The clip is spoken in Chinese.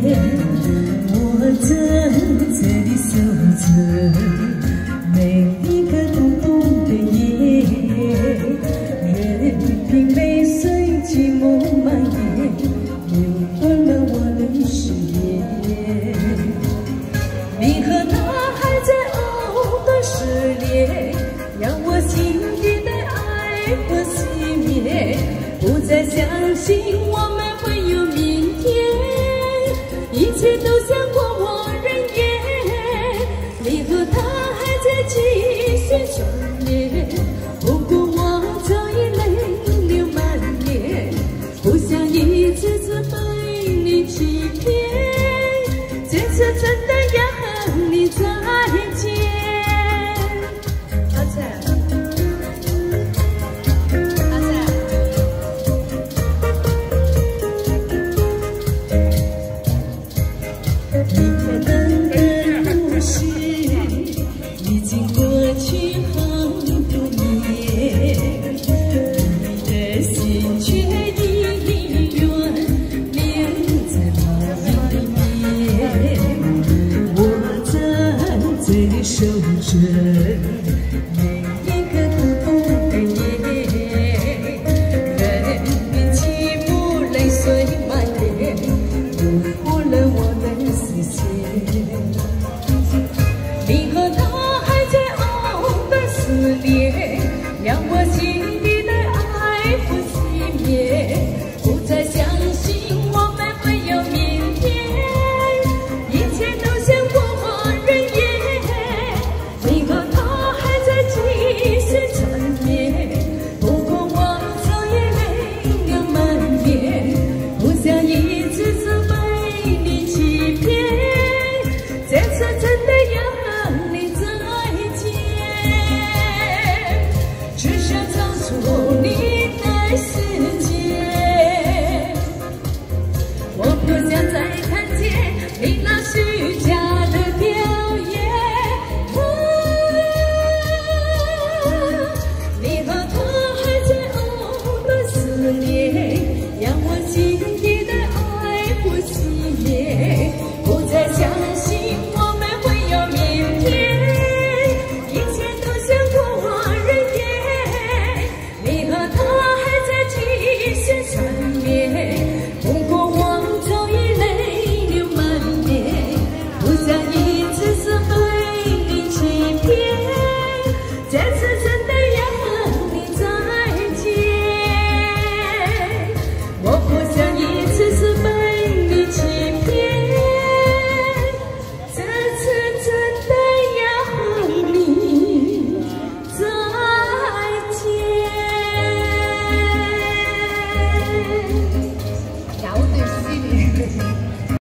我在这里守着每一个孤独的夜，任凭泪水寂寞蔓延，流过了我的视野。你和他还在藕断丝连，让我心底的爱不熄灭，不再相信我们会有明天，一切都像过往人烟。你和他还在继续相恋，不过我早已泪流满面，不想一次次被你欺骗，这次真的要和你再见。阿仔，阿仔。明天的故事已经过去好多年，你的心却依然留在梦里面。我在这里守着每一个孤独的夜，任凭寂寞泪水蔓延，流过了我的